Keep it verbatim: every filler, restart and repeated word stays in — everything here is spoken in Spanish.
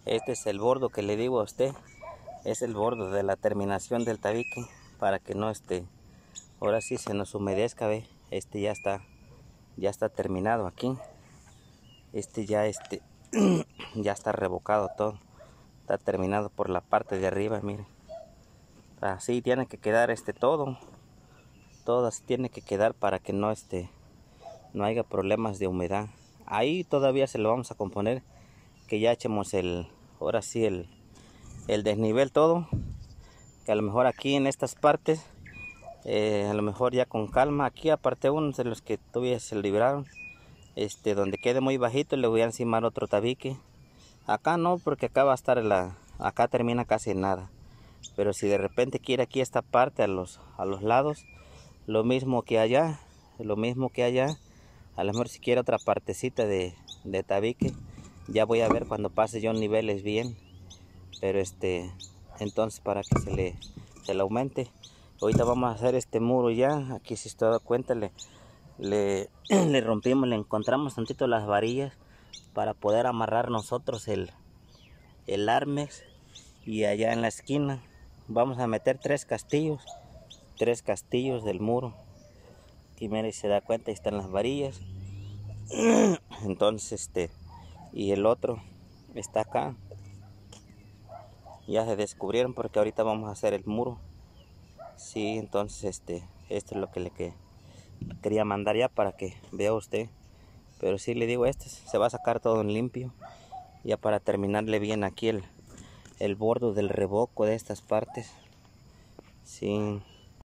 Este es el bordo que le digo a usted. Es el bordo de la terminación del tabique. Para que no esté, ahora sí se nos humedezca, ve. Este ya está, ya está terminado aquí. Este ya este, ya está revocado todo. Está terminado por la parte de arriba, miren. Así tiene que quedar este todo. Todo así tiene que quedar para que no este, no haya problemas de humedad. Ahí todavía se lo vamos a componer, que ya echemos el, ahora sí el, el desnivel todo, que a lo mejor aquí en estas partes, eh, a lo mejor ya con calma, aquí aparte uno de los que todavía se libraron, este, donde quede muy bajito le voy a encimar otro tabique. Acá no, porque acá va a estar la, acá termina casi nada, pero si de repente quiere aquí esta parte a los, a los lados, lo mismo que allá, lo mismo que allá. A lo mejor si quiere otra partecita de, de tabique, ya voy a ver cuando pase yo niveles bien. Pero este, entonces para que se le, se le aumente. Ahorita vamos a hacer este muro ya. Aquí si se da cuenta le, le, le rompimos, le encontramos tantito las varillas para poder amarrar nosotros el, el armex. Y allá en la esquina vamos a meter tres castillos, tres castillos del muro. Aquí mire, si se da cuenta, ahí están las varillas. Entonces este, y el otro está acá. Ya se descubrieron porque ahorita vamos a hacer el muro. Sí, entonces este, esto es lo que le que, quería mandar ya para que vea usted. Pero sí le digo, este se va a sacar todo en limpio. Ya para terminarle bien aquí el, el borde del revoco de estas partes. Sí.